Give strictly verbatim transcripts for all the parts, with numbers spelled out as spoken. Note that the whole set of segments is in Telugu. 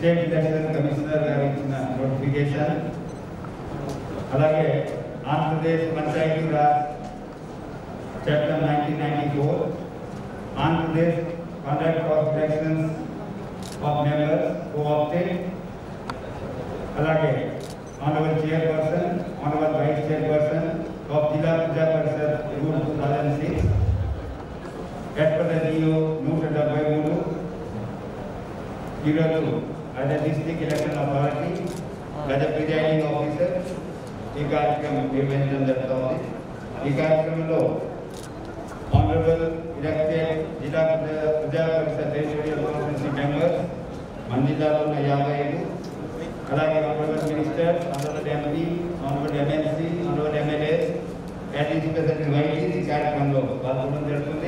స్టేట్ ఎలక్షన్ కమిషనర్ గారు ఇచ్చిన నోటిఫికేషన్, అలాగే ఆంధ్రప్రదేశ్ పంచాయతీ రాజ్ చట్టం nineteen ninety four, Andhra Pradesh conduct of elections of members co-opted, అలాగే honourable chairperson, honourable vice chairperson of Zilla Praja Parishad rule two thousand six as per the GO నూట డెబ్బై మూడు ఈరోజు as district election authority as presiding officer ఈ కార్యక్రమం నిర్వహించడం జరుగుతుంది. ఈ కార్యక్రమంలో ఆనరబుల్ ఎలక్టెడ్ జిల్లా ప్రజా పరిషత్ టెరిటోరియల్ కాన్స్టిట్యూన్సీ మెంబర్స్ మన జిల్లాలో ఉన్న యాభై ఐదు, అలాగే honourable minister, honourable MP, honourable MLC, honourable MLAs as special invitees ఈ కార్యక్రమంలో పాల్గొనడం జరుగుతుంది.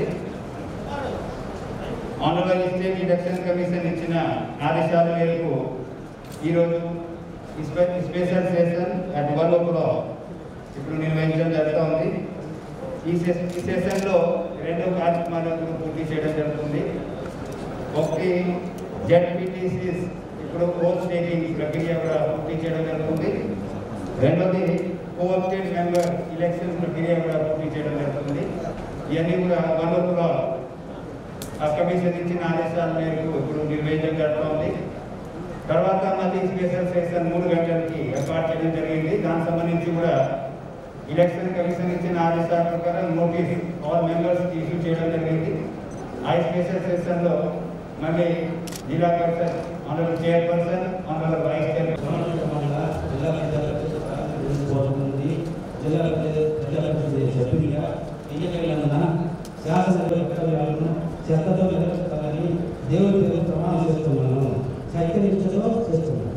ఆనరబుల్ స్టేట్ ఎలక్షన్ కమిషన్ ఇచ్చిన ఆదేశాల మేరకు ఈరోజు special session at one o'clock ఇప్పుడు నిర్వహించడం జరుగుతుంది. ఈ ఈ సెషన్లో రెండు కార్యక్రమాలను పూర్తి చేయడం జరుగుతుంది. ఒకటి జెడ్పీటీసీస్ ఇప్పుడు పోల్ స్టేటింగ్ ప్రక్రియ కూడా పూర్తి చేయడం జరుగుతుంది. రెండోది కోఆప్టెడ్ మెంబర్ ఎలక్షన్ ప్రక్రియ కూడా పూర్తి చేయడం జరుగుతుంది. ఇవన్నీ కూడా వన్ ఓ క్లాక్ ఆ కమిషన్ ఇచ్చిన ఆదేశాల మేరకు ఇప్పుడు నిర్వహించడం జరుగుతుంది. తర్వాత మళ్ళీ స్పెషల్ సెషన్ మూడు గంటలకి ఏర్పాటు చేయడం జరిగింది. దానికి సంబంధించి కూడా ఎలక్షన్ కమిషన్ ఇచ్చిన ఆదేశాల ప్రకారం నోటీస్ ఆల్ మెంబర్స్కి ఇష్యూ చేయడం జరిగింది. ఆ స్పెషల్ సెషన్లో మళ్ళీ Zilla Parishad honourable chairperson, honourable vice chairperson Zilla Zilla సభ్యునిగా ఎన్నికైనందున శాసనసభ కర్తవ్యాలను శ్రద్ధతో నిర్వహిస్తానని దేవుడి పేరు ప్రమాణం చేస్తున్నాను. సత్యనిష్టతో చేస్తున్నాను.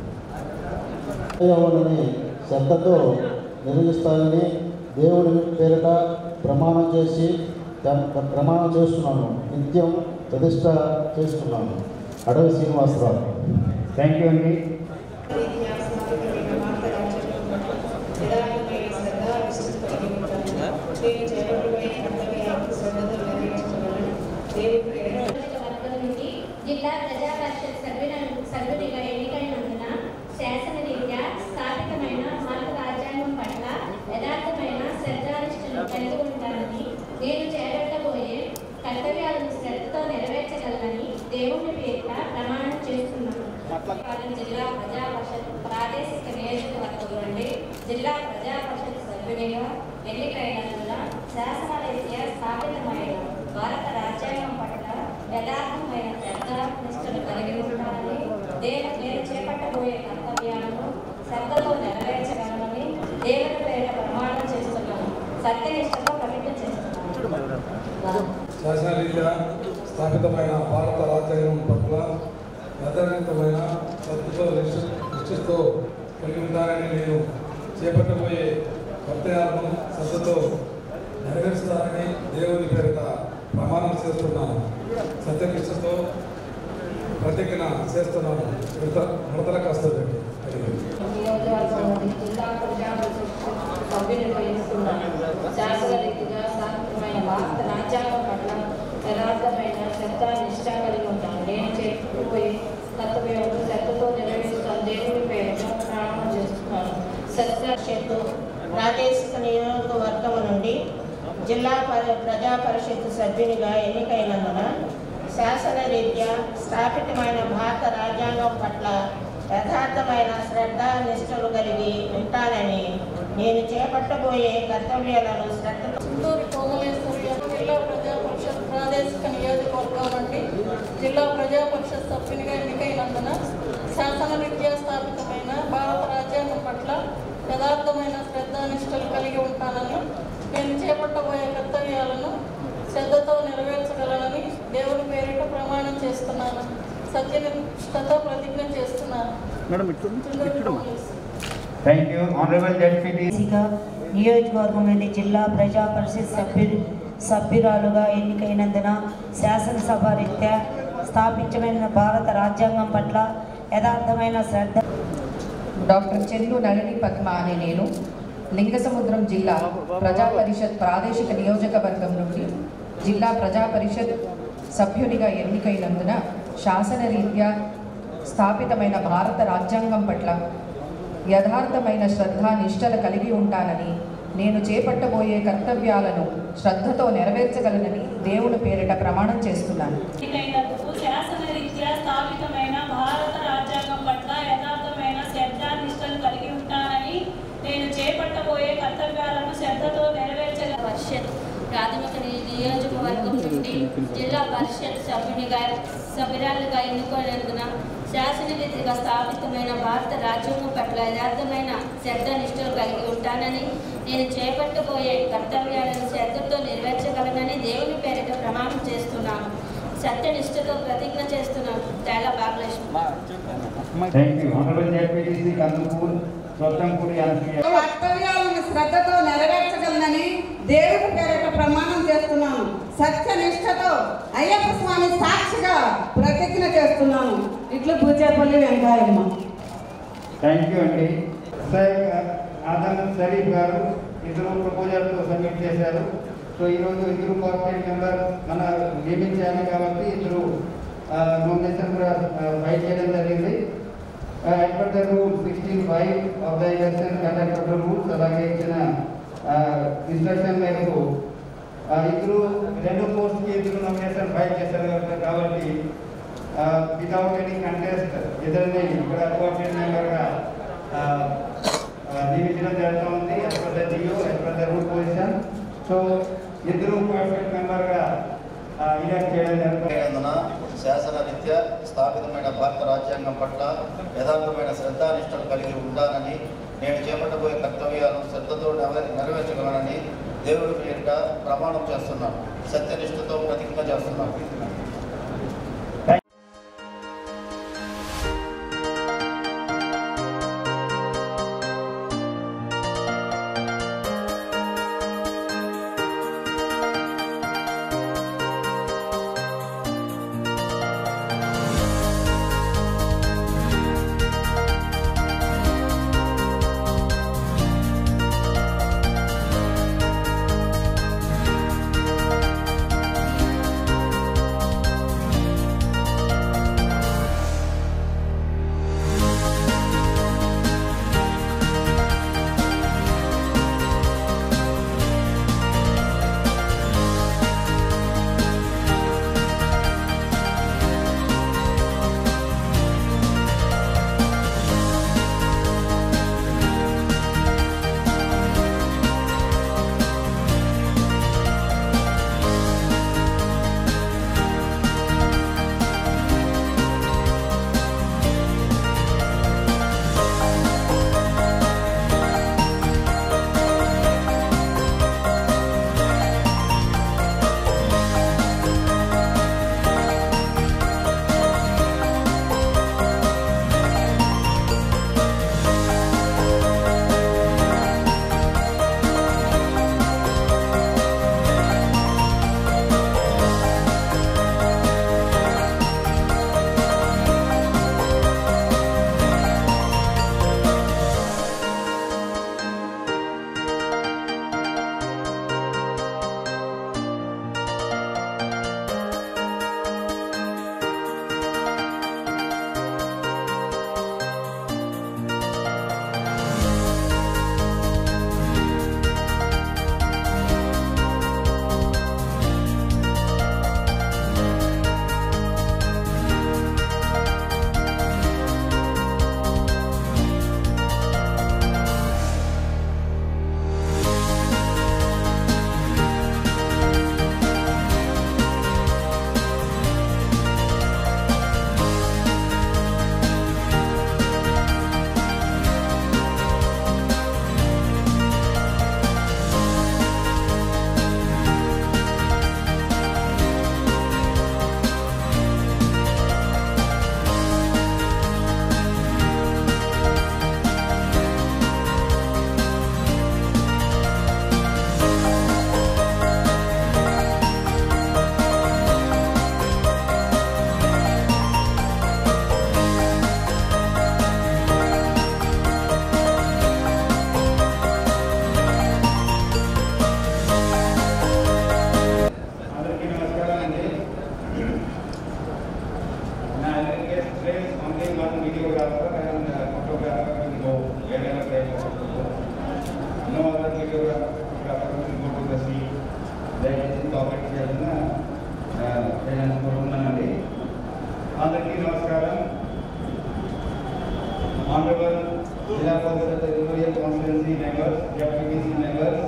శ్రద్ధతో నిర్వహిస్తానని దేవుడి పేరిట ప్రమాణం చేసి ప్రమాణం చేస్తున్నాను. నిత్యం ప్రతిష్ట చేస్తున్నాను. అడవి శ్రీనివాసరావు. థ్యాంక్ యూ అండి. జిల్లా ప్రజా పరిషత్ సభ్యునిగా ఎన్నికైనందున శాసనరీత్యా స్థాపితమైన భారత రాజ్యాంగం పట్ల యథార్థమైన శ్రద్ధానిష్టను కలిగి ఉంటానని, నేను చేపట్టబోయే కర్తవ్యాలను శ్రద్ధతో నెరవేర్చగలనని దేవుని పేరిట ప్రమాణం చేస్తున్నాను. జిల్లా ప్రజా పరిషత్ ప్రాదేశిక నియోజకవర్గం నుండి జిల్లా ప్రజా పరిషత్ సభ్యునిగా ఎన్నికైనందున శాసనరీత్యా స్థాపితమైన భారత రాజ్యాంగం పట్ల యథార్థమైన శ్రద్ధ నిష్టను కలిగి ఉంటానని, దేవు నేను చేపట్టబోయే కర్తవ్యాలను శ్రద్ధతో నెరవేర్చగలనని దేవుని పేరిట ప్రమాణం చేస్తున్నాను. సత్యనిష్టతో ప్రతిజ్ఞ చేస్తున్నాను. శాసనరీత్యా స్థాపితమైన భారత రాజ్యాంగం పట్ల యథార్థమైన శ్రద్ధతో నిష్ఠతో కలిగి ఉంటానని, నేను చేపట్టబోయే కర్తవ్యాలను శ్రద్ధతో నెరవేరుస్తానని దేవుని పేరిట ప్రమాణం చేస్తున్నాను. సత్యనిష్టతో ప్రతిజ్ఞ చేస్తున్నాను. మృతల కష్టపడి జిల్లా ప్రజా సభ్యునిగా ఎన్నుకున్నాను. శాసనరీతిగా స్థాపితమైన భారత రాజ్యాంగం పట్ల యథార్థమైన శ్రద్ధ నిష్ఠ కలిగి ఉంటాను. నేను చేపట్టబోయే కర్తవ్యాలను శ్రద్ధతో నెరవేరుస్తాను. దేవుని పేరుతో ప్రమాణం చేస్తున్నాను. సత్యనిష్టతో ప్రాదేశిక నియోజకవర్గం నుండి జిల్లా ప్రజా పరిషత్ సభ్యునిగా ఎన్నికైనందున శాసనరీత్యా స్థాపితమైన భారత రాజ్యాంగం పట్ల యథార్థమైన శ్రద్ధ నిష్ఠలు కలిగి ఉంటానని, నేను చేపట్టబోయే కర్తవ్యాలను శ్రద్ధ జిల్లా ప్రజా పరిషత్ ప్రాదేశిక నియోజకవర్గం నుండి జిల్లా ప్రజా పరిషత్ సభ్యునిగా ఎన్నికైనందున శాసనరీత్యా స్థాపితమైన భారత రాజ్యాంగం పట్ల యథార్థమైన శ్రద్ధ నిష్ఠలు కలిగి ఉంటానని, నేను చేపట్టబోయే కర్తవ్యాలను శ్రద్ధతో నెరవేర్చగలనని దేవుని పేరిట ప్రమాణం చేస్తున్నాను. సత్యనిష్టతో ప్రతిజ్ఞ చేస్తున్నాను. Thank you. ఆనరబుల్ జెడ్పీటీ నియోజకవర్గం నుండి జిల్లా ప్రజా పరిషత్ సభ్యు సభ్యురాలుగా ఎన్నికైనందున శాసనసభ రీత్యా స్థాపించబడిన భారత రాజ్యాంగం పట్ల యథార్థమైన శ్రద్ధ. డాక్టర్ చెల్లు నళిని పద్మ అనే నేను లింగసముద్రం జిల్లా ప్రజా పరిషత్ ప్రాదేశిక నియోజకవర్గం నుండి జిల్లా ప్రజా పరిషత్ సభ్యునిగా ఎన్నికైనందున శాసనరీత్యా స్థాపితమైన భారత రాజ్యాంగం పట్ల యథార్థమైన శ్రద్ధ నిష్టలు కలిగి ఉంటానని, నేను చేపట్టబోయే కర్తవ్యాలను శ్రద్ధతో నెరవేర్చగలనని దేవుని పేరిట ప్రమాణం చేస్తున్నాను. శాసనరీత్యా స్థాపితమైన భారత రాజ్యాంగం పట్ల యథార్థమైన శ్రద్ధ నిష్టలు కలిగి ఉంటానని, నేను చేపట్టబోయే కర్తవ్యాలను శ్రద్ధతో నెరవేర్చగల పరిషత్ ప్రాథమిక నియోజకవర్గం నుండి జిల్లా పరిషత్ సభ్యునిగా సభ్యురాలుగా ఎన్నుకోనందున శాసనరీతిగా స్థాపితమైన భారత రాజ్యాంగం పట్ల యథార్థమైన శ్రద్ధ నిష్ఠలు కలిగి ఉంటానని, నేను చేపట్టబోయే కర్తవ్యాలను శ్రద్ధతో నెరవేర్చగలనని దేవుని పేరిట ప్రమాణం చేస్తున్నాను. సత్యనిష్టతో ప్రతిజ్ఞ చేస్తున్నాను. తేలా భాగ్యలక్ష్మి. కర్తవ్యాలను శ్రద్ధతో నెరవేర్చగలనని దేవుని పేరిట ప్రమాణం చేస్తున్నాను. సత్యనిష్టతో అయ్యప్ప స్వామి సాక్షిగా ప్రతిజ్ఞ చేస్తున్నాను. ఇట్లు పూచేపల్లి వెంకయ్యమ్మ. థ్యాంక్ యూ అండి. ఆదమ్ షరీఫ్ గారు ఇద్దరు ప్రపోజల్తో సబ్మిట్ చేశారు. సో ఈరోజు ఇద్దరు కార్పొరేట్ మెంబర్ మన నియమించాలి కాబట్టి ఇద్దరు నోమినేషన్ కూడా ఫైల్ చేయడం జరిగింది. As per the rule sixteen five of the election conduct of the rules అలాగే ఇచ్చిన ఇన్స్ట్రక్షన్ మేరకు ఇద్దరు రెండు పోస్ట్కి ఇద్దరు నామినేషన్ ఫైల్ చేశారు కాబట్టి వితౌట్ ఎనీ కంటెస్ట్ ఇద్దరిని ఇక్కడ కోఆర్డినేట్ మెంబర్గా నియమించడం జరుగుతూ ఉంది. As per the GO as per the rule position. So ఇద్దరు కోఆర్డినేట్ మెంబర్గా ఎలక్ట్ చేయడం జరుగుతుంది. శాసనరీత్యా స్థాపితమైన భారత రాజ్యాంగం పట్ల యథార్థమైన శ్రద్ధానిష్టలు కలిగి ఉంటానని, నేను చేపట్టబోయే కర్తవ్యాలను శ్రద్ధతో నెరవేర్చగలనని దేవుడి పేరిట ప్రమాణం చేస్తున్నాను. సత్యనిష్టతో ప్రతిజ్ఞ చేస్తున్నాను. చేసి కోఆపరేట్ చేయాలని నేను కోరుకున్నానండి. అందరికీ నమస్కారం. Honourable Zilla Parishad territorial constituency members, ZPTC members,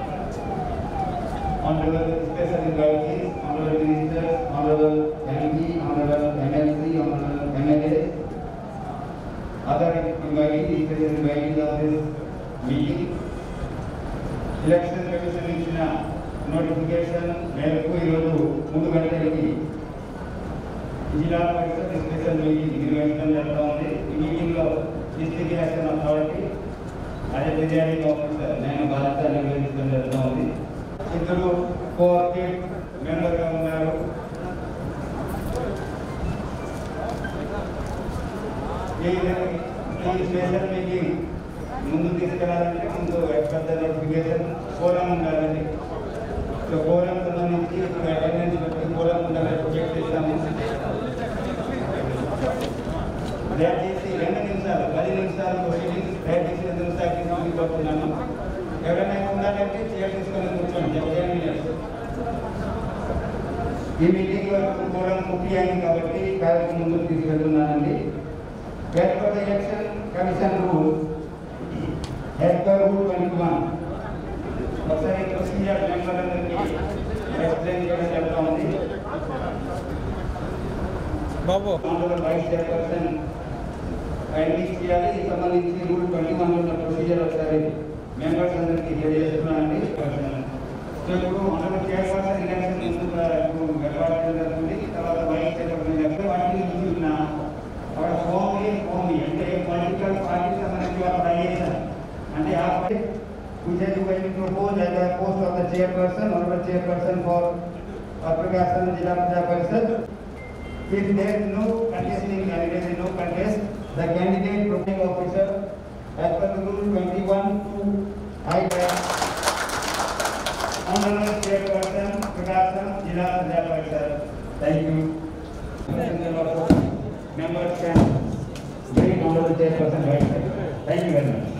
honourable special invitees, honourable ministers, honourable MP, honourable MLC, honourable MLA, other invitees, special invitees of this meeting. Election commission ఇచ్చిన నోటిఫికేషన్ మేరకు ఈరోజు మూడు గంటలకి జిల్లా పరిషత్ స్పెషల్ మీటింగ్ నిర్వహించడం జరుగుతూ ఉంది. ఈ మీటింగ్లో డిస్ట్రిక్ట్ ఎలక్షన్ అథారిటీ అదే ప్రిజైడింగ్ ఆఫీసర్ నేను బాధ్యత నిర్వహించడం జరుగుతూ ఉంది. ఇద్దరు కోఆర్డినేట్ మెంబర్గా ఉన్నారు. ఈ స్పెషల్ మీటింగ్ ముందు తీసుకెళ్లాలంటే ముందు పెద్ద నోటిఫికేషన్ ఫోరం ఉండాలండి. సో ఫోరం సంబంధించి ఇప్పుడు అటెండెన్స్ బట్టి ఫోరం ఉండాలని చెక్ చేస్తాము. దయచేసి రెండు నిమిషాలు పది నిమిషాలు ప్రొసీడింగ్స్ దయచేసి రెండు నిమిషాలకి తీసుకుపోతున్నాను. ఎవరైనా ఉండాలంటే చైర్ తీసుకొని కూర్చోండి. ఈ మీటింగ్ వరకు ఫోరం పూర్తి అయింది కాబట్టి కార్యక్రమం ముందుకు తీసుకెళ్తున్నానండి. As per the election commission rules, as per rule twenty-one, ఒకసారి ప్రొసీజర్ మెంబర్ అందరికీ ఎక్స్ప్లెయిన్ చేయడం జరుగుతూ ఉంది. బాబు వైస్ చైర్పర్సన్ కైండ్లీ చేయాలి. ఈ సంబంధించి రూల్ ట్వంటీ వన్ ఉన్న ప్రొసీజర్ ఒకసారి మెంబర్స్ అందరికీ తెలియజేస్తున్నానండి. సో ఇప్పుడు అందరూ చైర్పర్సన్ ఎలక్షన్ ముందు ఏర్పాటు జరుగుతుంది. తర్వాత వైస్ చైర్పర్సన్ ఎలక్షన్ వాటిని చూసిన और फॉर्म ये फॉर्म ये అంటే పొలిటికల్ పార్టీ సంబంధించి అప్లై చేశారు అంటే ఆ party which is going to propose as a post of the chairperson or the chairperson for application Jilla Praja Parishad. If there is no contesting candidate, no contest, the candidate proposing officer as per the rule twenty-one to I honorable chairperson Prakasham Jilla Praja Parishad. Thank you. Members can very honorable chairperson right side. Thank you very much.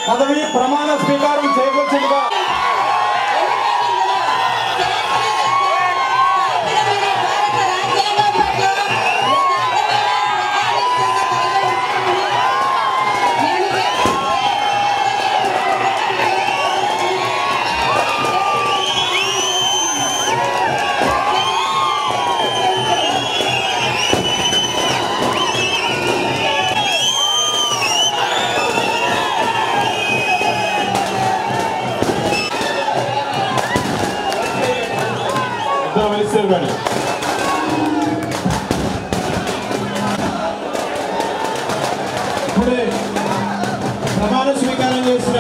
పదవి ప్రమాణ స్వీకారం చేయవచ్చుగా ఇప్పుడే ప్రమాణ స్వీకారం చేసిన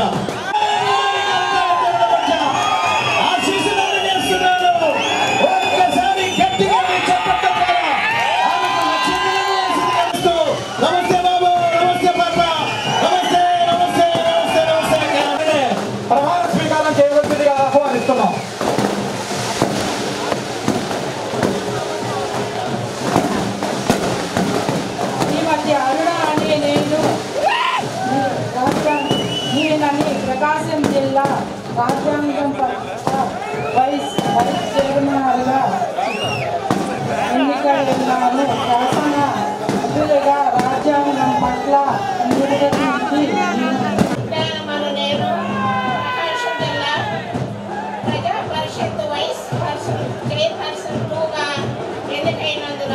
నమస్తే బాబు, నమస్తే పాప, నమస్తే నమస్తే నమస్తే నమస్తే. ప్రమాణ స్వీకారం చేయవలసిందిగా ఆహ్వానిస్తున్నాం. ప్రకాశం జిల్లా రాజ్యాంగం పట్ల వైస్ వైస్ చైర్మన్గా ఎన్నికైనాను. శాసన సభ్యులుగా రాజ్యాంగం పట్ల నిర్వహించి మన నేను ప్రకాశం జిల్లా ప్రజా పరిషత్ వైస్ పర్సన్ చైర్పర్సన్ టూగా ఎన్నికైనందున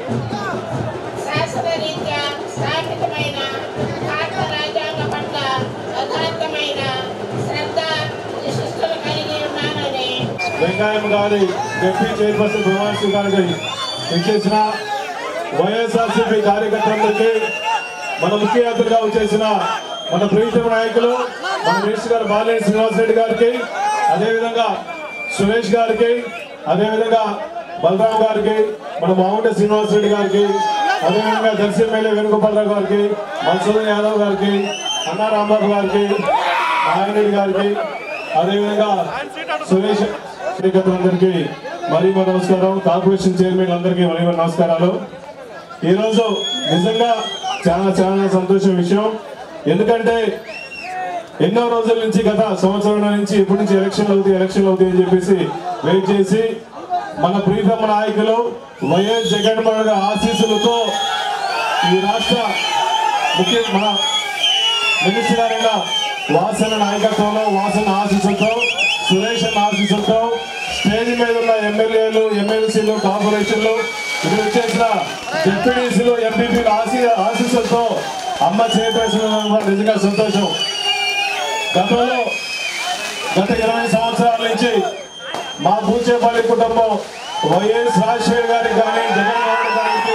శాసనరీత్యా స్థాపితమైన భారత రాజ్యాంగం పట్ల యథార్థమైన శ్రద్ధ విశిష్టలు కలిగి ఉన్నానని వెంకయ్య గారి డిప్యూటీ చైర్పర్సన్ ప్రమాణ స్వీకారం ఇచ్చేసిన వైఎస్ఆర్సీపీ కార్యకర్తలందరికీ, మన ముఖ్య అతిథిగా వచ్చేసిన మన ప్రీతమ నాయకులు మన మినిస్టర్ గారు బాలినేని శ్రీనివాసరెడ్డి గారికి, అదేవిధంగా సురేష్ గారికి, అదేవిధంగా బలరాం గారికి, మన మామూట శ్రీనివాసరెడ్డి గారికి, అదేవిధంగా దర్శి ఎమ్మెల్యే వేణుగోపాలరావు గారికి, మధుసూదన్ యాదవ్ గారికి, అన్నా రాంబాబు గారికి, నారాయణరెడ్డి గారికి, అదేవిధంగా సురేష్ అందరికీ మరీ మరి నమస్కారం. కార్పొరేషన్ చైర్మన్ అందరికీ మరీ మరి నమస్కారాలు. ఈరోజు నిజంగా చాలా చాలా సంతోషం విషయం. ఎందుకంటే ఎన్నో రోజుల నుంచి గత సంవత్సరం నుంచి ఎప్పటి నుంచి ఎలక్షన్లు అవుతాయి ఎలక్షన్లు అవుతాయి అని చెప్పేసి వెయిట్ చేసి మన ప్రీతమ నాయకులు వైఎస్ జగన్మోహన్ గారి ఆశీస్సులతో ఈ రాష్ట్ర ముఖ్య మన మినిస్టర్ గారైన వాసన నాయకత్వంలో, వాసన ఆశీస్సులతో, సురేష్ ఆశీస్సులతో, స్టేజ్ మీద ఉన్న ఎమ్మెల్యేలు, ఎమ్మెల్సీలు, కార్పొరేషన్లు, ఇక్కడ వచ్చేసిన డిప్యూటీసీలు, ఎంపీపీలు ఆశీ ఆశీస్సులతో అమ్మ చైర్పర్సన్ నిజంగా సంతోషం. గతంలో గత ఇరవై సంవత్సరాల నుంచి మా బూచేపల్లి కుటుంబం వైఎస్ రాజశేఖర్ గారికి కానీ జగన్మోహన్ గారికి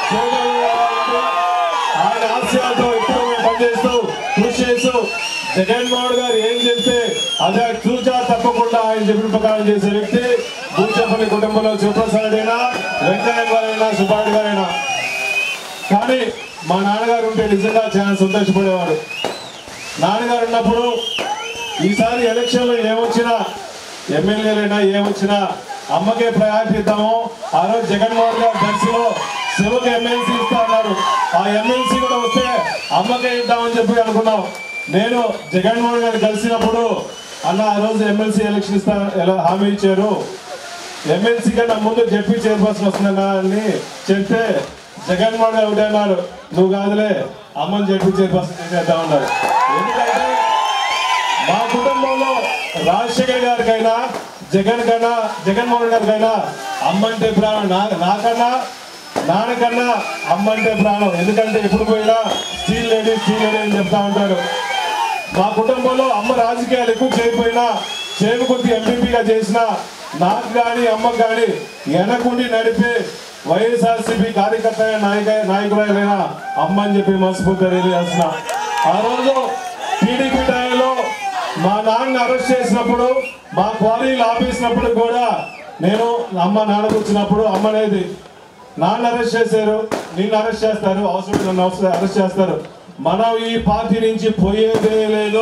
ఆయన ఆశయాలతో ఇప్పుడు మేము పనిచేస్తూ కృషి చేస్తూ జగన్మోహన్ గారు ఏం చెప్తే అదే చూచా తప్పకుండా ఆయన చెప్పిన ప్రకారం చేసే వ్యక్తి బూచేపల్లి కుటుంబంలో సుప్రసాద్ అయినా, వెంకయ్య గారైనా, సుబ్బారెడ్డి గారైనా. కానీ మా నాన్నగారు ఉంటే నిజంగా చాలా సంతోషపడేవాడు. నాన్నగారు ఉన్నప్పుడు ఈసారి ఎలక్షన్లో ఏమొచ్చినా, ఎమ్మెల్యేలైనా ఏమొచ్చినా అమ్మకే ప్రయారిటీ ఇద్దాము. ఆ రోజు జగన్మోహన్ గారు దర్శిలో శివకి ఎమ్మెల్సీ ఇస్తా అన్నారు. ఆ ఎమ్మెల్సీ కూడా వస్తే అమ్మకే ఇద్దామని చెప్పి అనుకున్నాం. నేను జగన్మోహన్ గారు కలిసినప్పుడు అన్న ఆ రోజు ఎమ్మెల్సీ ఎలక్షన్ ఇస్తా ఎలా హామీ ఇచ్చారు, ఎమ్మెల్సీ కన్నా ముందు జెడ్పీ చైర్పర్సన్ వస్తుందన్నా అని చెప్తే జగన్మోహన్ గారు ఒకటే అన్నారు, నువ్వు కాదులే అమ్మని జెడ్పీ చైర్పర్సన్ చేసేద్దామన్నారు. ఎందుకంటే మా కుటుంబంలో రాజశేఖర్ గారికైనా జగన్ కన్నా జగన్మోహన్ గారికైనా అమ్మంటే ప్రాణం. నా నాకన్నా నాన్నకన్నా అమ్మంటే ప్రాణం. ఎందుకంటే ఎప్పుడు పోయినా స్టీల్ లేడీ స్టీల్ లేడీ అని చెప్తా ఉంటారు. మా కుటుంబంలో అమ్మ రాజకీయాలు ఎక్కువ చేయకపోయినా చేరుకుంటూ ఎంపీపీగా చేసిన నాకు కానీ అమ్మకు కానీ వెనకుండి నడిపే వైఎస్ఆర్సీపీ కార్యకర్త నాయక నాయకులైన అమ్మ అని చెప్పి మనస్ఫూర్తిగా తెలియజేస్తున్న. ఆ రోజు టీడీపీ టైంలో మా నాన్న అరెస్ట్ చేసినప్పుడు, మా క్వారీలు ఆపేసినప్పుడు కూడా నేను అమ్మ నాన్న వచ్చినప్పుడు అమ్మ అనేది నాన్న అరెస్ట్ చేశారు, నిన్ను అరెస్ట్ చేస్తారు, అవసరం నన్ను అవసరం అరెస్ట్ చేస్తారు, మనం ఈ పార్టీ నుంచి పోయేదే లేదు.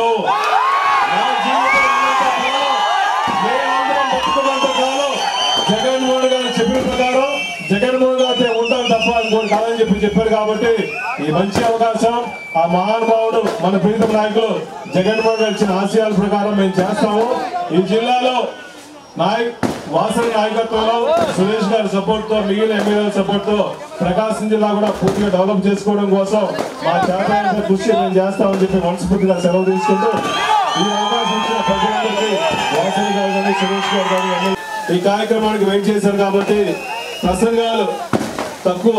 జగన్మోహన్ గారు చెప్పిన ప్రకారం జగన్మోహన్ గారితో ఉంటాం తప్ప ఇంకోటి కాదని చెప్పి చెప్పి చెప్పారు కాబట్టి ఈ మంచి అవకాశం ఆ మహానుభావుడు మన ప్రీతం నాయకులు జగన్మోహన్ గారు ఇచ్చిన ఆశయాల ప్రకారం మేము చేస్తాము. ఈ జిల్లాలో నాయక్ వాసవి నాయకత్వంలో సురేష్ గారి సపోర్ట్ తో మిగిలిన ఎమ్మెల్యేల సపోర్ట్ తో ప్రకాశం జిల్లా కూడా పూర్తిగా డెవలప్ చేసుకోవడం కోసం మా చేత కృషి మేము చేస్తామని చెప్పి మనస్ఫూర్తిగా సెలవు తీసుకుంటూ ఈ అవకాశం ఇచ్చిన ప్రజలందరికీ వాసవి గారు కానీ సురేష్ గారు కానీ ఈ కార్యక్రమానికి వెయిట్ చేశారు కాబట్టి ప్రసంగాలు తక్కువ.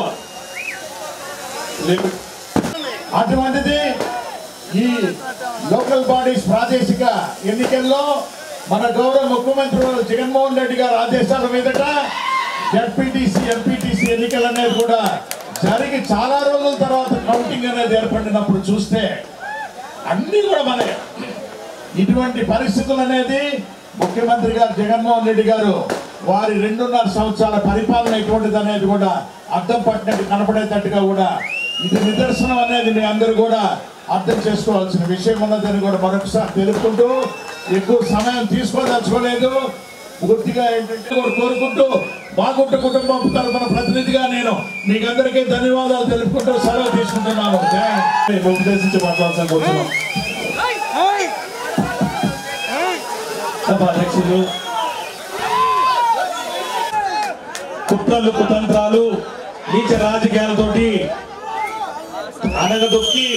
అటువంటిది ఈ లోకల్ బాడీస్ ప్రాదేశిక ఎన్నికల్లో మన గౌరవ ముఖ్యమంత్రి జగన్మోహన్ రెడ్డి గారి ఆదేశాల మీదట జడ్పీటీసీ ఎంపీటీసీ ఎన్నికలు అనేది కూడా జరిగి చాలా రోజుల తర్వాత కౌంటింగ్ అనేది ఏర్పడినప్పుడు చూస్తే అన్ని కూడా మన ఇటువంటి పరిస్థితులు అనేది ముఖ్యమంత్రి గారు జగన్మోహన్ రెడ్డి గారు వారి రెండున్నర సంవత్సరాల పరిపాలన ఎటువంటిది అనేది కూడా అర్థం పట్టినట్టు కనపడేటట్టుగా కూడా ఇది నిదర్శనం అనేది మీ అందరూ కూడా అర్థం చేసుకోవాల్సిన విషయం ఉన్నదని కూడా మరొకసారి తెలుపుకుంటూ ఎక్కువ సమయం తీసుకోదలుచుకోలేదు. పూర్తిగా ఏంటంటే కోరుకుంటూ బాగుంట కుటుంబం తరఫున ప్రతినిధిగా నేను మీకందరికీ ధన్యవాదాలు తెలుపుకుంటూ సెలవు తీసుకుంటున్నాను. ఉద్దేశించి మాట్లాడాల్సిన కోరుతున్నాం. అధ్యక్షులు కుట్రలు కుతంత్రాలు నీచ రాజకీయాలతోటి అనగదొక్కి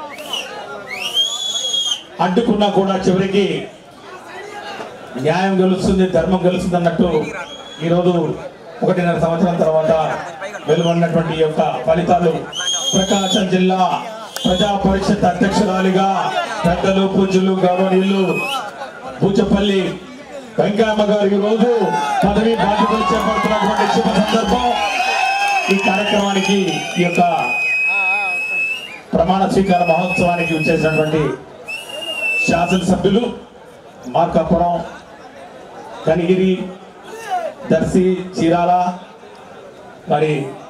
అడ్డుకున్నా కూడా చివరికి న్యాయం గెలుస్తుంది, ధర్మం గెలుస్తుంది అన్నట్టు ఈరోజు ఒకటిన్నర సంవత్సరం తర్వాత వెలువడినటువంటి యొక్క ఫలితాలు ప్రకాశం జిల్లా ప్రజా పరిషత్ అధ్యక్షురాలిగా పెద్దలు పూజ్యులు గౌరవనీయులు పూచపల్లి వెంకయ్యమ్మ గారు ఈ రోజు పదవి బాధ్యతలు చేపడుతున్నటువంటి శుభ సందర్భం. ఈ కార్యక్రమానికి ఈ యొక్క ప్రమాణ స్వీకార మహోత్సవానికి వచ్చేసినటువంటి శాసనసభ్యులు మార్కాపురం, కనిగిరి, దర్శి, చీరాల, మరి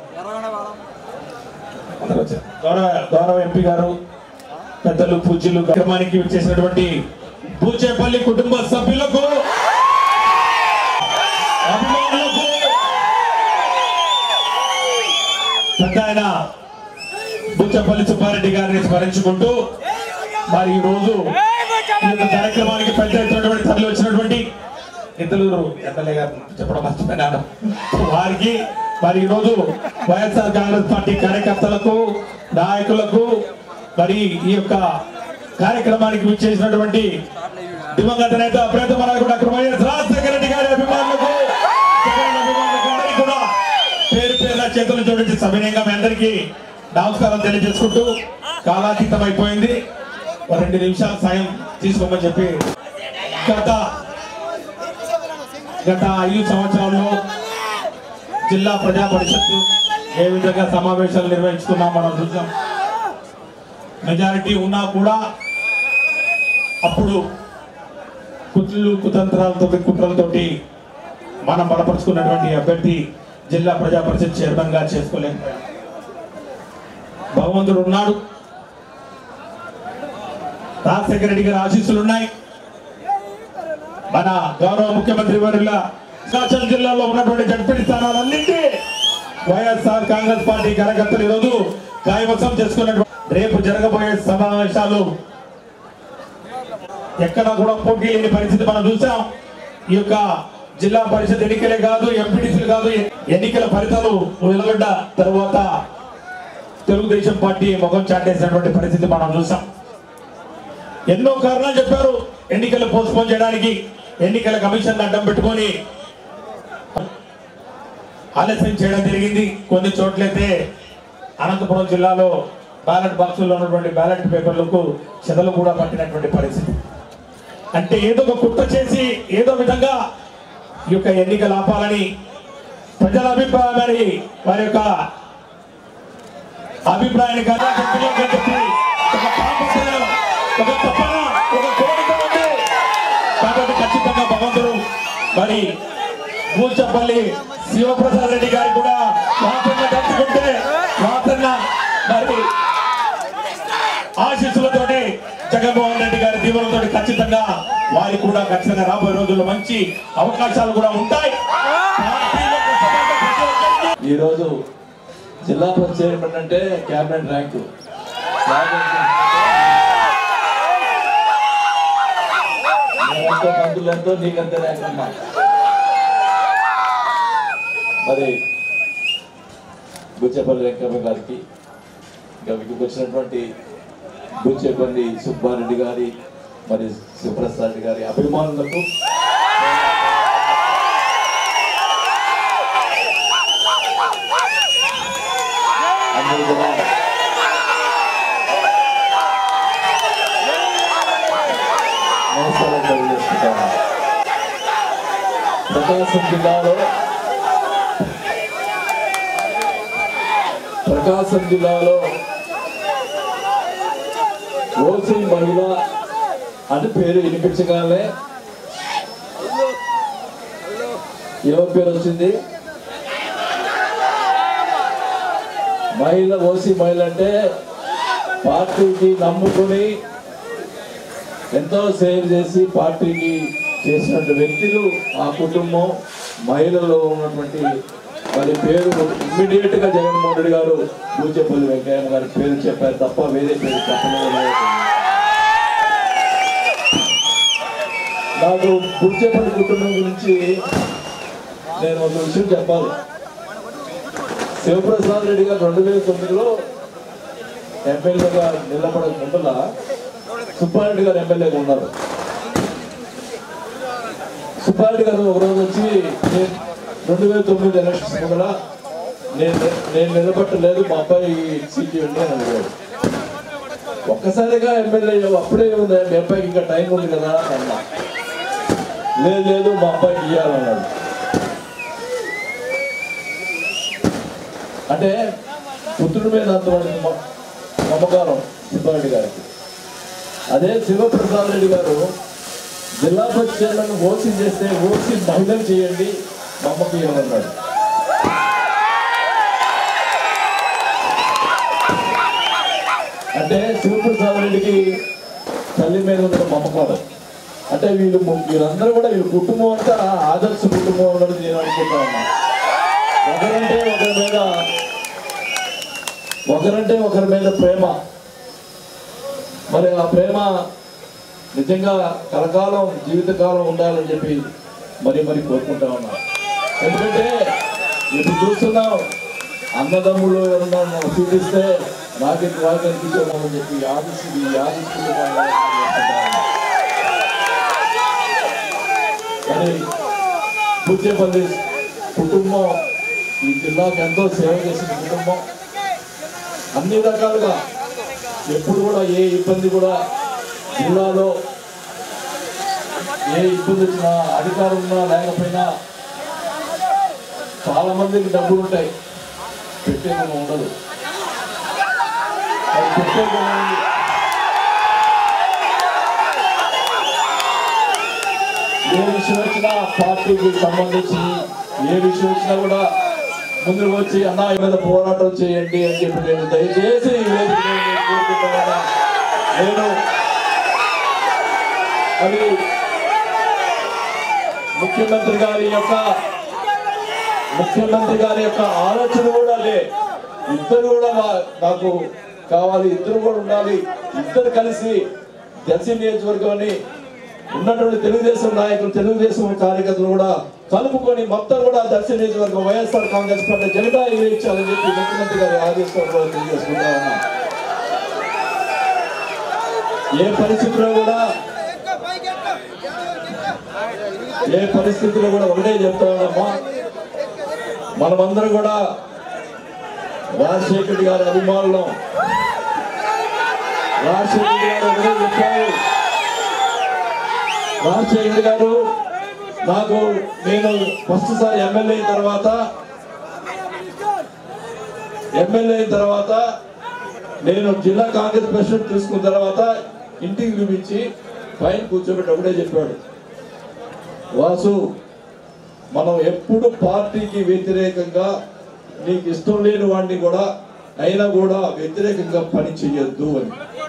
గౌరవ గౌరవ ఎంపీ గారు పెద్దలు పూజ్యులు కార్యక్రమానికి వచ్చేసినటువంటి పూచేపల్లి కుటుంబ సభ్యులకు, అభిమానులకు, పెద్ద ఆయన పూచేపల్లి సుబ్బారెడ్డి గారిని స్మరించుకుంటూ మరి ఈ రోజు ఈ యొక్క కార్యక్రమానికి పెద్ద ఎత్తునటువంటి తరలి వచ్చినటువంటి ఇద్దరు ఎమ్మెల్యే గారు చెప్పడం మర్చిపోయినాను. వారికి మరి ఈ రోజు వైఎస్ఆర్ కాంగ్రెస్ పార్టీ కార్యకర్తలకు, నాయకులకు, మరి ఈ యొక్క కార్యక్రమానికి విచ్చేసినటువంటి దివంగత నేత ప్రియతమ నాయకుడు డాక్టర్ వైఎస్ రాజశేఖర రెడ్డి గారి అభిమానులకు, అభిమానులకు కూడా పేరు పేరున చేతులు జోడించి సవినయంగా మీ అందరికీ నమస్కారం తెలియజేసుకుంటూ కాలాతీతం అయిపోయింది. రెండు నిమిషాలు సాయం తీసుకోమని చెప్పి గత గత ఐదు సంవత్సరాల్లో జిల్లా ప్రజా పరిషత్తు ఏ విధంగా సమావేశాలు నిర్వహించుకున్నాం మనం చూసాం. మెజారిటీ ఉన్నా కూడా అప్పుడు కుట్రలు కుతంత్రాలతో కుట్రలతోటి మనం బలపరుచుకున్నటువంటి అభ్యర్థి జిల్లా ప్రజా పరిషత్ చైర్మన్ గా చేసుకోలేకపోయాం. భగవంతుడు ఉన్నాడు, రాజశేఖర రెడ్డి గారి ఆశీస్సులు ఉన్నాయి. మన గౌరవ ముఖ్యమంత్రి వర్యుల ప్రకాశం జిల్లాలో ఉన్నటువంటి జడ్పీ స్థానాలన్నింటి వైఎస్ఆర్ కాంగ్రెస్ పార్టీ కార్యకర్తలు ఈరోజు కైవసం చేసుకున్నటువంటి రేపు జరగబోయే సమావేశాలు ఎక్కడ కూడా పోటీ లేని పరిస్థితి మనం చూసాం. ఈ యొక్క జిల్లా పరిషత్ ఎన్నికలే కాదు, ఎంపీటీసీలు కాదు, ఎన్నికల ఫలితాలు వెలువడ్డ తర్వాత తెలుగుదేశం పార్టీ ముఖం చాటేసినటువంటి పరిస్థితి మనం చూసాం. ఎన్నో కారణాలు చెప్పారు ఎన్నికలు పోస్ట్పోన్ చేయడానికి. ఎన్నికల కమిషన్ అడ్డం పెట్టుకొని ఆలస్యం చేయడం జరిగింది. కొన్ని చోట్లయితే అనంతపురం జిల్లాలో బ్యాలెట్ బాక్సుల్లో ఉన్నటువంటి బ్యాలెట్ పేపర్లకు చెదలు కూడా పట్టినటువంటి పరిస్థితి. అంటే ఏదో ఒక కుట్ర చేసి ఏదో విధంగా ఈ యొక్క ఎన్నికలు ఆపాలని ప్రజల అభిప్రాయం, మరి వారి యొక్క అభిప్రాయాన్ని కదా చెప్పి ఒక తాపత్రయం, ఒక తపన, ఒక కోరిక ఉంది. కాబట్టి ఖచ్చితంగా భగవంతుడు మరి పూచపల్లి శివప్రసాద్ రెడ్డి గారు కూడా మాతన్న దర్శకుంటే మాతన్న మరి ఆశీస్సులతోటి జగన్మోహన్ రెడ్డి గారి దీవెనతో ఖచ్చితంగా వారికి కూడా ఖచ్చితంగా రాబోయే రోజుల్లో మంచి అవకాశాలు కూడా ఉంటాయి. ఈరోజు జిల్లా పరిషత్ చైర్మన్ అంటే క్యాబినెట్ ర్యాంకు. మేమంతా మంత్రులంతో నీకంత ర్యాంక్ అమ్మా. మరి బుచ్చేపల్లి వెంకయ్య గారికి, ఇంకా మీకు వచ్చినటువంటి బుచ్చేపల్లి సుబ్బారెడ్డి గారి, మరి శివప్రసాద్ రెడ్డి గారి అభిమానులకు అందరూ కూడా నమస్కారం తెలియజేస్తున్నాను. ప్రకాశం జిల్లాలో ప్రకాశం జిల్లాలో ఓసీ మహిళ అని పేరు వినిపించగానే ఎవరి పేరు వచ్చింది? మహిళ, ఓసీ మహిళ అంటే పార్టీకి నమ్ముకుని ఎంతో సేవ చేసి పార్టీకి చేసినటువంటి వ్యక్తులు, ఆ కుటుంబం, మహిళలో ఉన్నటువంటి మరి పేరు ఇమ్మీడియట్ గా జగన్మోహన్ రెడ్డి గారు బూచేపల్లి వెంకయ్య గారి పేరు చెప్పారు తప్ప వేరే పేరు చెప్పలేదు. నాకు బూచేపల్లి కుటుంబం గురించి నేను ఒక విషయం చెప్పాలి. శివప్రసాద్ రెడ్డి గారు రెండు వేల తొమ్మిదిలో ఎమ్మెల్యేగా నిలబడక ముందల సుబ్బారెడ్డి గారు ఎమ్మెల్యేగా ఉన్నారు. సుబ్బారెడ్డి గారు ఒకరోజు వచ్చి రెండు వేల తొమ్మిది ఎలక్షన్స్ ముందర నేను నేను నిలబట్టలేదు, మా అబ్బాయి సీట్ ఇవ్వండి అని అడిగాడు. ఒక్కసారిగా ఎమ్మెల్యే అప్పుడే ఉంది, మీ అబ్బాయికి ఇంకా టైం ఉంది కదా అన్నా. లేదు లేదు మా అబ్బాయికి ఇవ్వాలన్నాడు. అంటే పుత్రుడి మీద అంతమంది నమ్మకారం సుబ్బారెడ్డి గారికి. అదే శివప్రసాద్ రెడ్డి గారు జిల్లా పరిషత్ చైర్మన్ ఓసీ చేస్తే ఓసీ మహిళలు చేయండి, మా అమ్మకి ఇవ్వాలన్నాడు. అంటే శివప్రసాద్ రెడ్డికి తల్లి మీద ఉన్న నమ్మకాలు. అంటే వీళ్ళు వీళ్ళందరూ కూడా వీళ్ళ కుటుంబం అంతా ఆదర్శ కుటుంబం అన్నది నేను అనుకుంటా ఉన్నా. ఒకరంటే ఒకరి మీద ఒకరంటే ఒకరి మీద ప్రేమ, మరి ఆ ప్రేమ నిజంగా కలకాలం జీవితకాలం ఉండాలని చెప్పి మరి మరి కోరుకుంటా ఉన్నా. ఎందుకంటే ఇప్పుడు చూస్తున్నాం, అన్నదమ్ముళ్ళు ఎవరన్నా చూపిస్తే నాకెందుకు వాళ్ళకి అనిపించామని చెప్పి ఆదిస్తుంది ఆదిస్తుంది కానీ బూచేపల్లి కుటుంబం ఈ జిల్లాకు ఎంతో సేవ చేసిన కుటుంబం. అన్ని రకాలుగా ఎప్పుడు కూడా ఏ ఇబ్బంది కూడా జిల్లాలో ఏ ఇబ్బంది వచ్చినా, అధికారం ఉన్నా లేకపోయినా చాలా మందికి డబ్బులు ఉంటాయి, పెట్టే గుణం ఉండదు. పెట్టే గుణం ఏ విషయం వచ్చినా పార్టీకి సంబంధించి ఏ విషయం వచ్చినా కూడా ముందుకు వచ్చి అన్నా మీద పోరాటం చేయండి అని చెప్పి నేను దయచేసి నేను అది ముఖ్యమంత్రి గారి యొక్క ముఖ్యమంత్రి గారి యొక్క ఆలోచన కూడా లే. ఇద్దరు కూడా నాకు కావాలి, ఇద్దరు కూడా ఉండాలి, ఇద్దరు కలిసి దర్శి నియోజకవర్గాన్ని ఉన్నటువంటి తెలుగుదేశం నాయకులు, తెలుగుదేశం కార్యకర్తలు కూడా కలుపుకొని మొత్తం కూడా దర్శి నియోజకవర్గం వైఎస్ఆర్ కాంగ్రెస్ పార్టీ జెండా ఎగిరించాలని చెప్పి ముఖ్యమంత్రి గారి ఆదేశాలు తెలియజేసుకుంటా ఉన్నా. ఏ పరిస్థితిలో కూడా ఏ పరిస్థితిలో కూడా ఒకటే చెప్తా ఉన్నామా, మనమందరం కూడా రాజశేఖర్ గారి అభిమానులం. రాజశేఖర్ గారు ఒకటే చెప్పారు, రాజశేఖర్ గారు నాకు నేను ఫస్ట్ సారి ఎమ్మెల్యే అయిన తర్వాత ఎమ్మెల్యే అయిన తర్వాత నేను జిల్లా కాంగ్రెస్ ప్రెసిడెంట్ తీసుకున్న తర్వాత ఇంటికి పిలిపించి పైన కూర్చోబెట్టి ఒకటే చెప్పాడు, వాసు మనం ఎప్పుడు పార్టీకి వ్యతిరేకంగా నీకు ఇష్టం లేని వాడిని కూడా అయినా కూడా వ్యతిరేకంగా పని చెయ్యొద్దు అని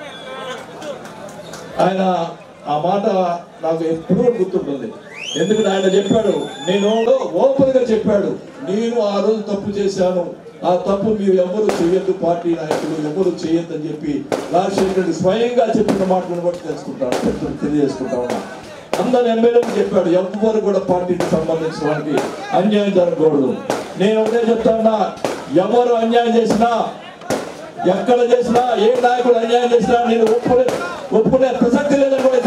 ఆయన ఆ మాట నాకు ఎప్పుడూ గుర్తుంటుంది. ఎందుకంటే ఆయన చెప్పాడు, నేను ఓపెన్ గా చెప్పాడు, నేను ఆ రోజు తప్పు చేశాను, ఆ తప్పు మీరు ఎవరు చేయొద్దు, పార్టీ నాయకులు ఎవరు చేయొద్దని చెప్పి రాజశేఖర రెడ్డి స్వయంగా చెప్పిన మాటలను బట్టి తెలుసుకుంటాను తెలియజేసుకుంటా ఉన్నా. అందరు ఎమ్మెల్యేలు చెప్పాడు ఎవరు కూడా పార్టీకి సంబంధించిన వారికి అన్యాయం జరగకూడదు. నేను ఒకటే చెప్తాన్నా, ఎవరు అన్యాయం చేసినా ఎక్కడ చేసినా ఏ నాయకుడు అన్యాయం చేసినా నేను ఒప్పుకునే ఒప్పుకునే ప్రసక్తి లేదని కూడా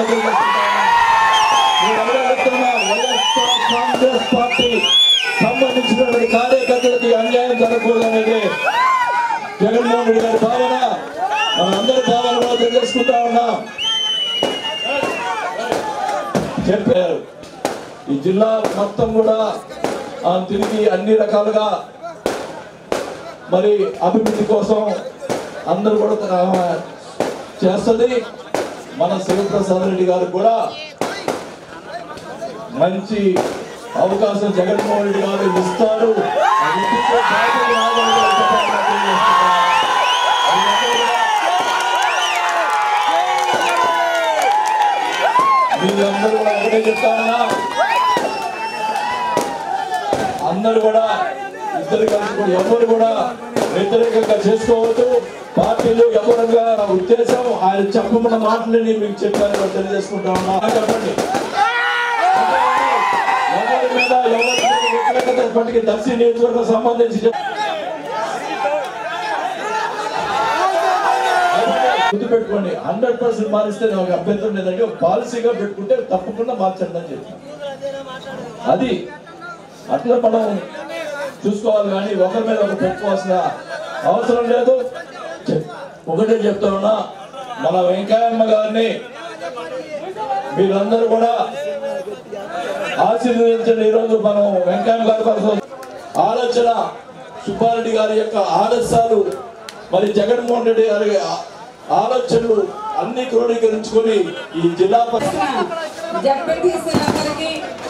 కాంగ్రెస్ పార్టీ సంబంధించినటువంటి కార్యకర్తలకి అన్యాయం జరగకూడదు అనేది జగన్మోహన్ రెడ్డి గారి భావన, మన అందరి భావన కూడా తెలియజేసుకుంటా ఉన్నా. చెప్పారు ఈ జిల్లా మొత్తం కూడా తిరిగి అన్ని రకాలుగా మరి అభివృద్ధి కోసం అందరూ కూడా చేస్తుంది. మన శివప్రసాద్ రెడ్డి గారు కూడా మంచి అవకాశం జగన్మోహన్ రెడ్డి గారు ఇస్తారు. మీరందరూ కూడా ఒకటే చెప్తారన్నా, అందరూ కూడా ఇద్దరు కలిసి కూడా ఎవరు కూడా వ్యతిరేకంగా చేసుకోవద్దు. పార్టీలు ఎవరుగా ఉద్దేశం ఆయన చెప్పమన్న మాటలని మీకు చెప్పాను తెలియజేసుకుంటా ఉన్నా. చెప్పండి ఎవరి మీద ఎవరి వ్యతిరేకత ఇప్పటికీ దర్శి నియోజకవర్గం సంబంధించి గుర్తు పెట్టుకోండి. హండ్రెడ్ పర్సెంట్ మారిస్తే నాకు అభ్యంతరం లేదంటే పాలసీగా పెట్టుకుంటే తప్పకుండా మార్చండి అని చెప్పి అది అట్లా మనం చూసుకోవాలి. కానీ ఒకరి మీద ఒకరు పెట్టుకోవాల్సిన అవసరం లేదు. ఒకటే చెప్తా ఉన్నా, మన వెంకయ్యమ్మ గారిని మీరందరూ కూడా ఆశీర్వదించండి. ఈరోజు మనం వెంకయ్యమ్మ గారి కోసం ఆలోచన సుబ్బారెడ్డి గారి యొక్క ఆదర్శాలు మరి జగన్మోహన్ రెడ్డి గారి ఆలోచనలు అన్ని క్రోడీకరించుకొని ఈ జిల్లా జడ్పీటీసీలందరికీ,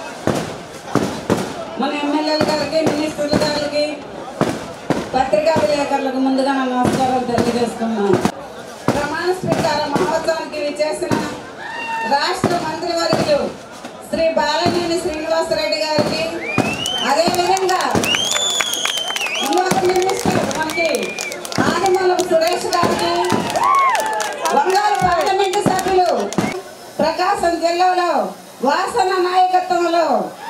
మన ఎమ్మెల్యేల గారికి, మినిస్టర్ల గారికి, పత్రికా విలేకరులకు ముందుగా నా నమస్కారాలు తెలియజేస్తున్నాను. ప్రమాణ స్వీకార మహోత్సవానికి విచ్చేసిన రాష్ట్ర మంత్రివర్యులు శ్రీ బాలనేని శ్రీనివాసరెడ్డి గారికి, అదేవిధంగా ఇంకొక మినిస్టర్ మనకి ఆదిమూలం సురేష్ గారికి, వంగారు పార్లమెంటు సభ్యులు ప్రకాశం జిల్లాలో వాసన నాయకత్వంలో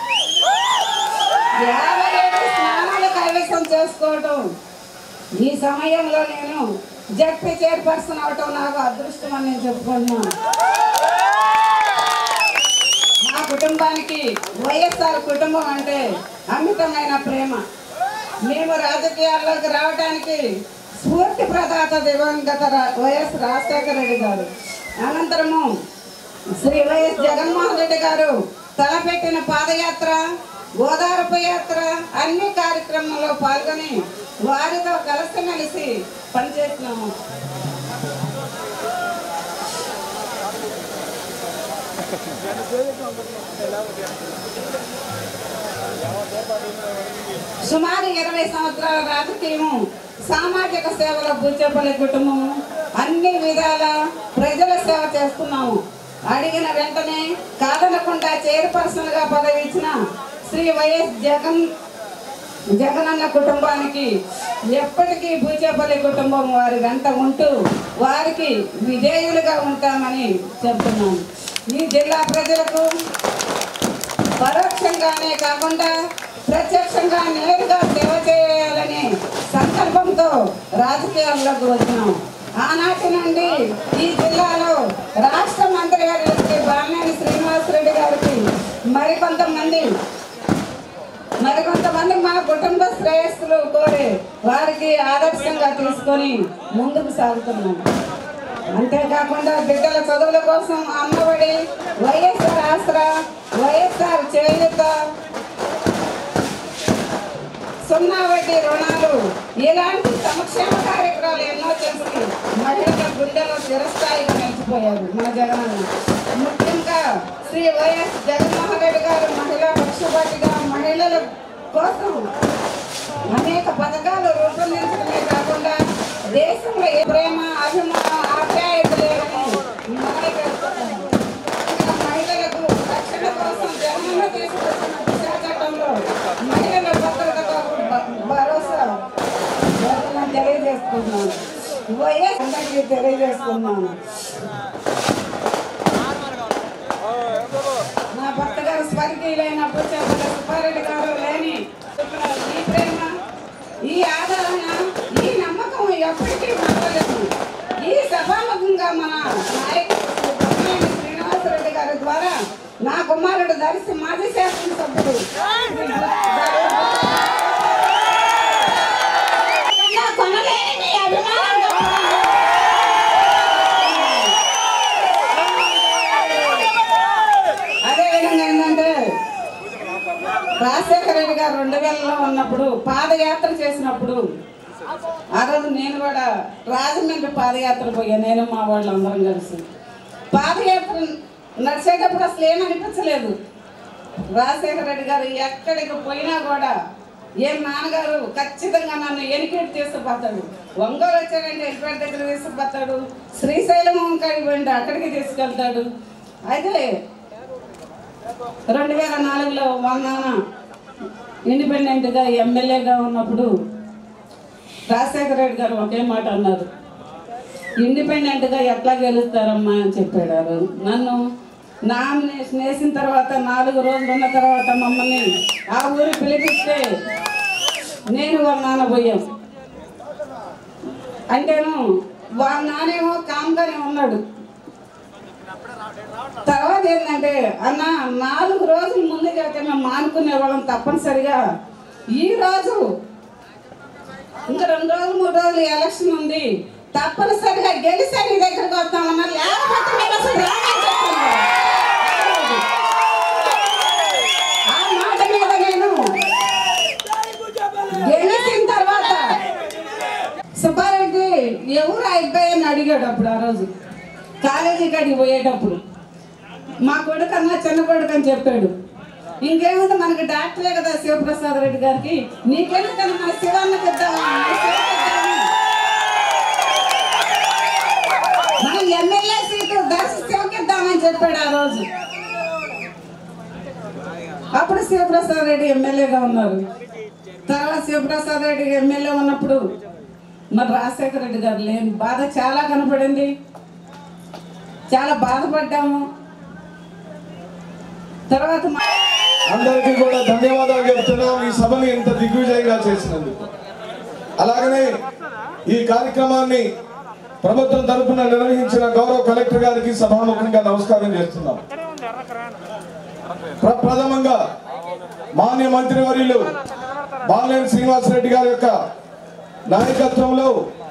యాభై ఏడు స్నానాలు కైవసం చేసుకోవటం, ఈ సమయంలో నేను జడ్పీ చైర్పర్సన్ అవటం నాకు అదృష్టం అని నేను చెప్పుకుంటున్నాను. మా కుటుంబానికి వైఎస్ఆర్ కుటుంబం అంటే అమితమైన ప్రేమ. మేము రాజకీయాల్లోకి రావడానికి స్ఫూర్తి ప్రదాత దివంగత వైఎస్ రాజశేఖర రెడ్డి గారు, అనంతరము శ్రీ వైఎస్ జగన్మోహన్ రెడ్డి గారు తలపెట్టిన పాదయాత్ర, గోదావరి యాత్ర అన్ని కార్యక్రమంలో పాల్గొని వారితో కలిసిమెలిసి పనిచేస్తున్నాము. సుమారు ఇరవై సంవత్సరాల రాజకీయము, సామాజిక సేవల బూచేపల్లి కుటుంబము అన్ని విధాల ప్రజల సేవ చేస్తున్నాము. అడిగిన వెంటనే కాదనకుండా చైర్పర్సన్ గా పదవి ఇచ్చిన శ్రీ వైఎస్ జగన్ జగనన్న కుటుంబానికి ఎప్పటికీ బూచేపల్లి కుటుంబం వారి వెంట ఉంటూ వారికి విధేయులుగా ఉంటామని చెప్తున్నాను. ఈ జిల్లా ప్రజలకు పరోక్షంగానే కాకుండా ప్రత్యక్షంగా నేరుగా సేవ చేయాలనే సంకల్పంతో రాజకీయాల్లోకి వచ్చినాం. ఆనాటి నుండి ఈ జిల్లాలో రాష్ట్ర మంత్రి గారికి బాలినేని శ్రీనివాసరెడ్డి గారికి మరికొంతమంది మరికొంతమంది మా కుటుంబ శ్రేయస్సులు కోరి వారికి ఆదర్శంగా తీసుకొని ముందుకు సాగుతున్నాం. అంతేకాకుండా బిడ్డల చదువుల కోసం అమ్మఒడి, వైఎస్ఆర్ ఆసరా, వైఎస్ఆర్ చేయూత, సున్నా వడ్డీ రుణాలు ఇలాంటి సంక్షేమ కార్యక్రమాలు ఎన్నో చేసి మహిళల గుండెలో చిరస్థాయిగా నిలిచిపోయారు మన జగనన్న. ముఖ్యంగా శ్రీ వైఎస్ జగన్మోహన్ రెడ్డి గారు మహిళా పక్షపాతిగా మహిళల కోసం అనేక పథకాలు రూపొందించడమే కాకుండా దేశంలో ఏ ప్రేమ, అభిమానం, ఆప్యాయత లేదని మహిళలకు రక్షణ కోసం జగనన్న తీసుకొచ్చిన దిశా చట్టంలో మహిళల భద్రతకు భరోసా వైఎస్ అందరికీ తెలియజేస్తున్నాను. నా భర్త గారు స్వర్గీయులైనప్పుడు చెప్పిన సుబ్బారెడ్డి గారు లేని ఈ ప్రేమ, ఈ ఆదరణ, ఈ నమ్మకం ఎప్పటికీ మారలేదు. ఈ సభాముఖంగా మన నాయకుడు శ్రీనివాసరెడ్డి గారి ద్వారా నా కుమారుడు దర్శి మాజీ శాసనసభ్యుడు కొనలేని మీ అభిమానం అదేవిధంగా ఏంటంటే రాజశేఖర రెడ్డి గారు రెండు వేలలో ఉన్నప్పుడు పాదయాత్ర చేసినప్పుడు ఆ రోజు నేను కూడా రాజమండ్రి పాదయాత్ర పోయా, నేను మా వాళ్ళు అందరం కలిసి. పాదయాత్ర నడిచేటప్పుడు అసలు ఏమనిపించలేదు. రాజశేఖర రెడ్డి గారు ఎక్కడికి పోయినా కూడా ఏం నాన్నగారు ఖచ్చితంగా నన్ను ఎనికేట్ తీసుకుపోతాడు. ఒంగోలు వచ్చాడంటే ఎలిపేట దగ్గర తీసుకుపోతాడు, శ్రీశైలం వంకాయ పోయింటే అక్కడికి తీసుకెళ్తాడు. అయితే రెండు వేల నాలుగులో వాళ్ళ నాన్న ఇండిపెండెంట్గా ఎమ్మెల్యేగా ఉన్నప్పుడు రాజశేఖర రెడ్డి గారు ఒకే మాట అన్నారు, ఇండిపెండెంట్గా ఎట్లా గెలుస్తారమ్మా అని చెప్పాడు. నన్ను నామినేషన్ వేసిన తర్వాత నాలుగు రోజులు ఉన్న తర్వాత మమ్మల్ని ఆ ఊరు పిలిపిస్తే నేను వాళ్ళ నాన్న పోయాం. అంటేను వాళ్ళ నానేమో కామ్గానే ఉన్నాడు. తర్వాత ఏంటంటే అన్న నాలుగు రోజుల ముందు అయితే మేము మానుకునే వాళ్ళం తప్పనిసరిగా ఈ రోజు ఇంకా రెండు రోజులు మూడు రోజులు ఎలక్షన్ ఉంది, తప్పనిసరిగా గెలిస్తే నీ దగ్గరకు వస్తామన్నా, లేకపోతే మేము అసలు రామని చెప్తున్నా. ఆ మాట మీద నేను గెలిచిన తర్వాత సుబ్బారెడ్డి ఎవరు అయిపోయి అని అడిగాడు. అప్పుడు ఆ రోజు కాలేజీ కాడికి పోయేటప్పుడు మా కొడుకు అన్న చిన్న కొడుకు అని చెప్పాడు. ఇంకేముంది మనకి డాక్టరే కదా శివప్రసాద్ రెడ్డి గారికి, నీకెందుకన్నా మన శివాన్నకి ఇద్దామా, మనం ఎమ్మెల్యే సీటు దర్శి శివకిద్దామని చెప్పాడు ఆ రోజు. అప్పుడు శివప్రసాద్ రెడ్డి ఎమ్మెల్యేగా ఉన్నారు. తర్వాత శివప్రసాద్ రెడ్డి ఎమ్మెల్యే ఉన్నప్పుడు మరి రాజశేఖర రెడ్డి గారు లేని బాధ చాలా కనపడింది, చాలా బాధపడ్డాము. తర్వాత అందరికీ కూడా ధన్యవాదాలు చెప్తున్నాం ఈ సభని ఇంత దిగ్విజయంగా చేసినందుకు. అలాగనే ఈ కార్యక్రమాన్ని ప్రభుత్వం తరఫున నిర్వహించిన గౌరవ కలెక్టర్ గారికి సభాముఖంగా నమస్కారం చేస్తున్నాం. ప్రప్రథమంగా మాన్య మంత్రివర్యులు బాలినేని శ్రీనివాసరెడ్డి గారి యొక్క నాయకత్వంలో